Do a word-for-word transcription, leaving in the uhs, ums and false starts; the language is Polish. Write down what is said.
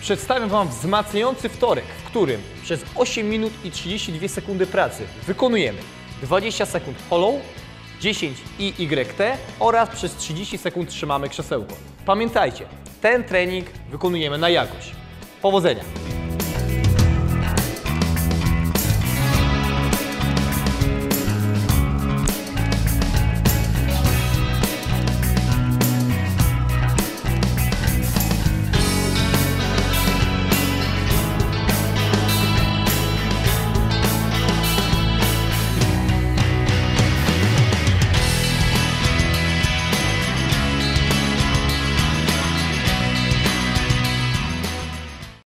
Przedstawiam Wam wzmacniający wtorek, w którym przez osiem minut i trzydzieści dwie sekundy pracy wykonujemy dwadzieścia sekund hollow, dziesięć I Y T oraz przez trzydzieści sekund trzymamy krzesełko. Pamiętajcie, ten trening wykonujemy na jakość. Powodzenia!